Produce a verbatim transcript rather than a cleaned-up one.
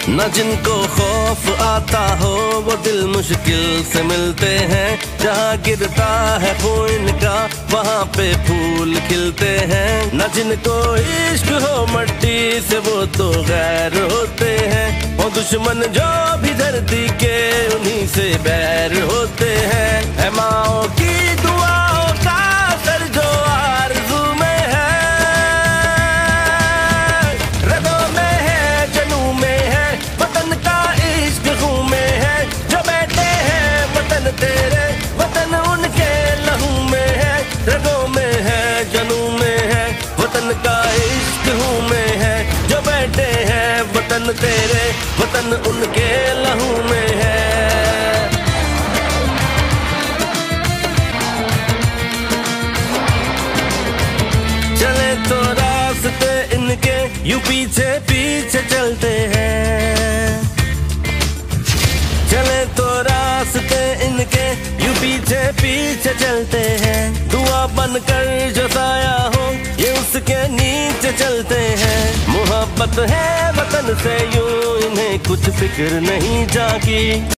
न जिनको खौफ आता हो वो दिल मुश्किल से मिलते हैं। जहाँ गिरता है खून का वहाँ पे फूल खिलते हैं। न जिनको इश्क हो मट्टी से वो तो गैर होते हैं। वो दुश्मन जो भी धरती के उन्हीं से बैर होते हैं। है माओ की दुआओं का असर जो आरज़ू में है, रगों में है, जनू में है, वतन का इश्क खून में है। जो बैठे हैं वतन तेरे, वतन उनके लहू में है। रगों में है, जनू में है, वतन का इश्क खून में है। जो बैठे हैं वतन तेरे, वतन उनके लहू में है। चले तो रास्ते इनके यूं पीछे पीछे चलते हैं। चले तो रास्ते इनके यूं पीछे पीछे चलते हैं। दुआ बनकर जो साया हो ये उसके नीचे चलते हैं। मोहब्बत है वतन से यूं इन्हें कुछ फिक्र नहीं जागी।